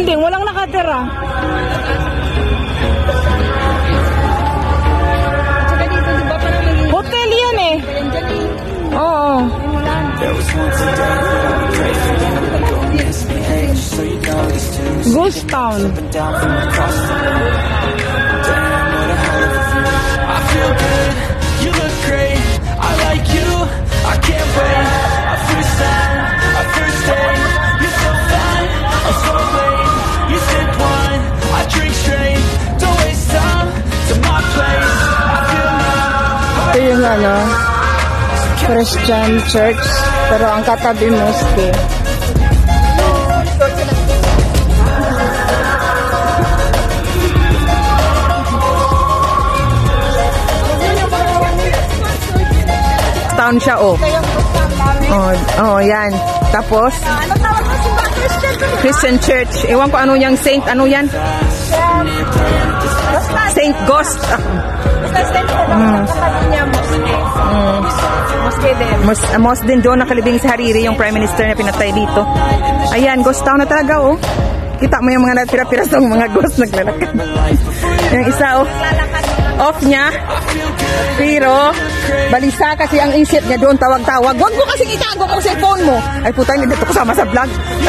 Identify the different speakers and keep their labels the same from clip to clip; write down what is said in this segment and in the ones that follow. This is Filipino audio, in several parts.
Speaker 1: building, walang nakatira. Hotel yan eh. Oo. Ghost town.
Speaker 2: I feel good, you look great, I like you, I can't wait. A first time, a first date, you're so fine, I'm so late. You sip wine, I drink straight, don't waste time to my place. I feel
Speaker 1: Ito yung ano, Christian church, pero ang katabi mosque. Town siya, oh. Oh, yan. Tapos, Christian church. Ewan ko ano yung saint, ano yan? Saint Ghost. Mosque din doon nakalibing sa Hariri, yung prime minister na pinatay dito. Ayan, ghost town na talaga, oh. Kita mo yung mga natira-tira sa mga ghost naglalakad. Yung isa, oh. Off niya. Pero, balisa kasi ang isip niya doon, tawag-tawag. Huwag mo kasing itago mo sa phone mo. Ay, puta, hindi dito kasama sa vlog.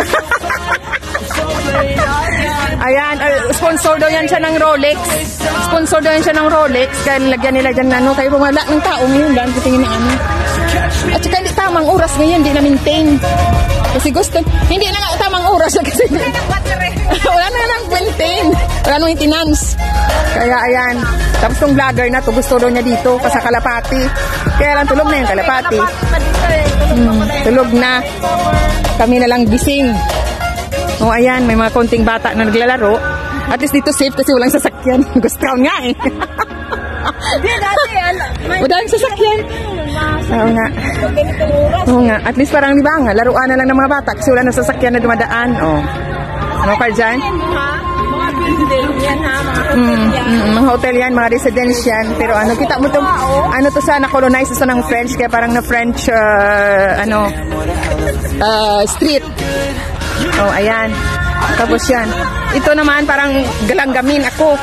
Speaker 1: Ayan, sponsor daw yan siya ng Rolex. Sponsor daw yan siya ng Rolex. Kaya nilagyan nila dyan ano. Kaya wala ng tao ngayon lang. Tingin na ano. At saka hindi tamang oras ngayon. Hindi na maintain. Kasi gusto, hindi na nga tamang oras. Kasi wala na nang maintain. Wala nang maintenance. Kaya ayan. Tapos yung vlogger na to, gusto daw niya dito. Sa Kalapati. Kaya lang tulog na yung Kalapati. Tulog na. Kami na lang gising. O ayan, may mga konting bata na naglalaro. At least dito safe kasi walang sasakyan. Ghost town nga eh. Walang sasakyan. Oo nga. Oo nga. At least parang di ba nga, laruan na lang ng mga bata kasi wala na sasakyan na dumadaan. O. Ano ka dyan?
Speaker 3: Mga building yan ha, mga hotel yan.
Speaker 1: Mga hotel yan, mga residence yan. Pero ano, kita mo itong, ano to sa, na-colonize sa ng French, kaya parang na French, street. Oh, ayan. Tapos yan. Ito naman parang galanggamin ako.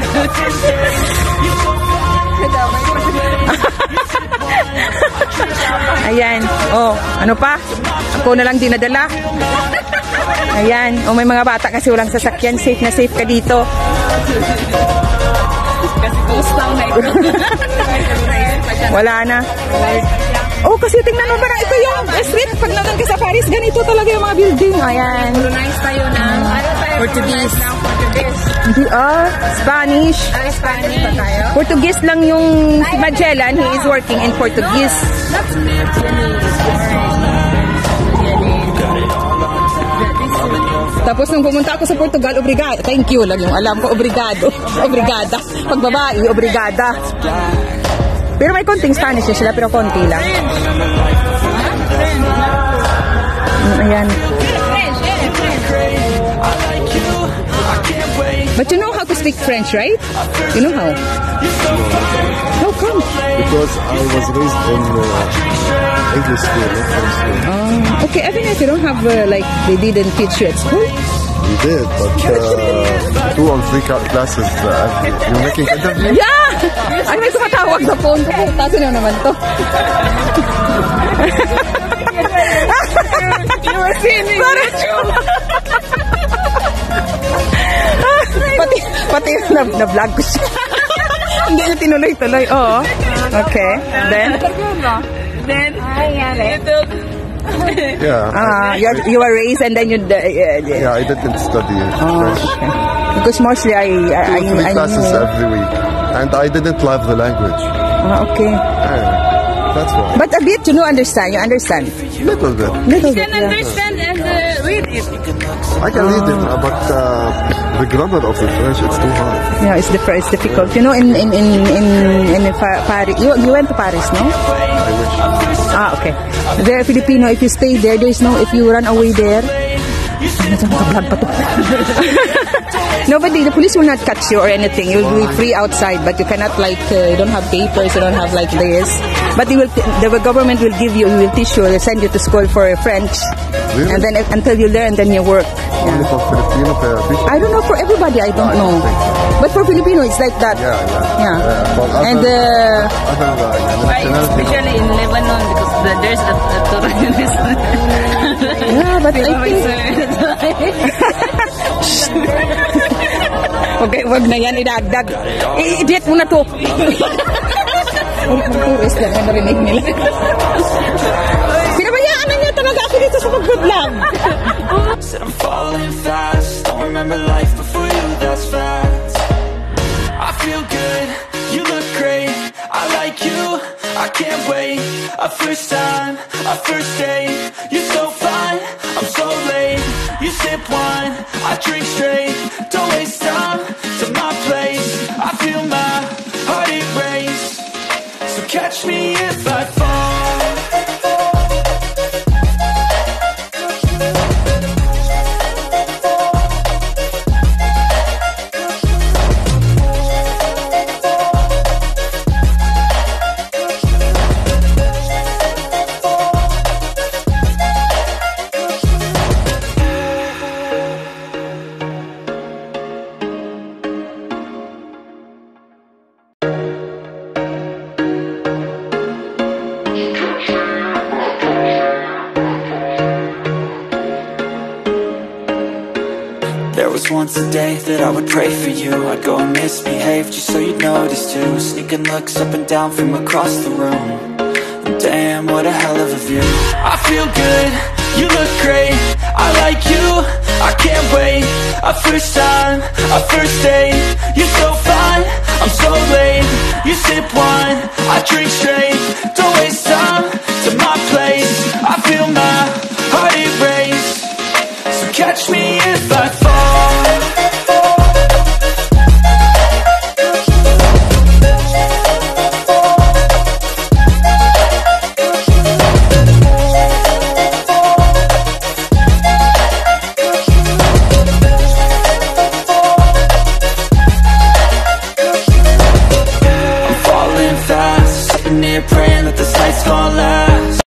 Speaker 1: Ayan. Oh, ano pa? Ako na lang dinadala. Ayan. Oh, may mga bata kasi walang sasakyan. Safe na safe ka dito.
Speaker 3: Kasi ghost lang na ito.
Speaker 1: Wala na. Oh, kasi tingnan mo parang ito yung street. Pag naman ka sa Paris, ganito talaga yung mga building. Ayan.
Speaker 3: Colonize tayo ng
Speaker 1: Portuguese. Hindi, Spanish.
Speaker 3: Spanish pa tayo?
Speaker 1: Portuguese lang yung si Magellan. He is working in Portuguese. Tapos nung pumunta ako sa Portugal, obrigado. Thank you lang yung alam ko, obrigado. Obrigada. Pag babae, obrigada. Pero may konting Spanish sila, pero konti lang. Ayan. But you know how to speak French, right? You know how? How come?
Speaker 4: Because I was raised in English school, not French school.
Speaker 1: Okay, even if you don't have, like, they didn't teach you at school?
Speaker 4: We did, but 2 or 3 classes, you're making fun of me?
Speaker 1: Yeah! Ay, may tumatawag sa phone ko. Kasi naman to.
Speaker 3: You were seeing me.
Speaker 1: Pati na-vlog ko siya. Hindi na tinuloy-tuloy. Oo. Okay. Then?
Speaker 4: Yeah.
Speaker 1: You were raised and then you...
Speaker 4: Yeah, I didn't study French.
Speaker 1: Okay. Because mostly I
Speaker 4: 2 or 3 classes every week. And I didn't love the language.
Speaker 1: Okay.
Speaker 4: That's why.
Speaker 1: But a bit, you understand. You understand.
Speaker 4: Little bit.
Speaker 1: Little
Speaker 3: You
Speaker 1: bit,
Speaker 3: can understand and read it.
Speaker 4: I can read it, but the grammar of the French, it's too hard.
Speaker 1: Yeah, it's difficult. You know, in Paris, you went to Paris, no?
Speaker 4: I wish.
Speaker 1: Okay. There, Filipino, if you stay there, there's no, if you run away there, No, but the police will not catch you or anything. You'll be free outside, but you cannot like you don't have papers, you don't have like this. But the government will give you, will teach you, will send you to school for French,
Speaker 4: Really?
Speaker 1: and then until you learn, then you work.
Speaker 4: Only for Filipino people?
Speaker 1: I don't know for everybody. I don't know, but for Filipino, it's like that.
Speaker 4: Yeah. But
Speaker 1: And
Speaker 4: other nationality,
Speaker 3: Especially in Lebanon because there's a tourist.
Speaker 1: yeah, but I think. Okay, wag na yan, idagdag. I-edit mo na to. Mag-tourist lang, narinig nila. Pinabayaan na niya talaga ako dito sa pag-vlog.
Speaker 2: Said I'm falling fast. Don't remember life before you, that's facts. I feel good, you look great. I like you, I can't wait. A first time, a first date. You're so fine, I'm so late. You sip wine, I drink straight. Don't waste time to my place. I feel my heart erase. So catch me if I fall. There was once a day that I would pray for you. I'd go and misbehave just so you'd notice too. Sneaking looks up and down from across the room. Damn, what a hell of a view. I feel good, you look great. I like you, I can't wait. A first time, a first date. You're so fine, I'm so late. You sip wine, I drink straight. Don't waste time to my place. I feel my heart erase. So catch me if I fall.